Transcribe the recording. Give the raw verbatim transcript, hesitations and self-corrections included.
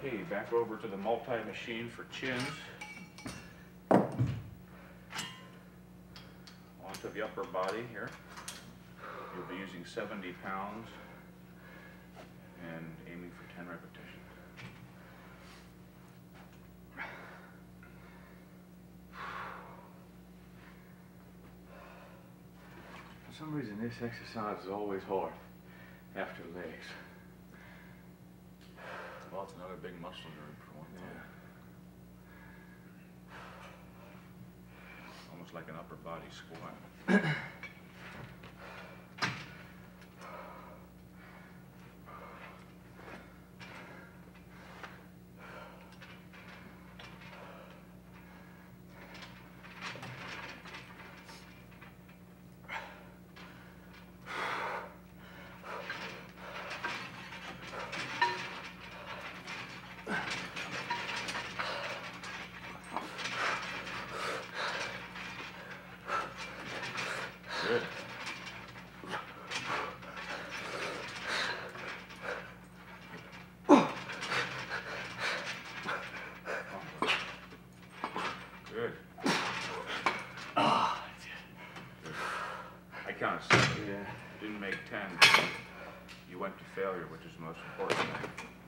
Okay, back over to the multi-machine for chins. Onto the upper body here. You'll be using seventy pounds and aiming for ten repetitions. For some reason, this exercise is always hard after legs. Well, it's another big muscle group for one thing. Yeah. Almost like an upper body squat. Good. Good. Ah, Good. I counted seven. yeah. Didn't make ten. You went to failure, which is the most important thing.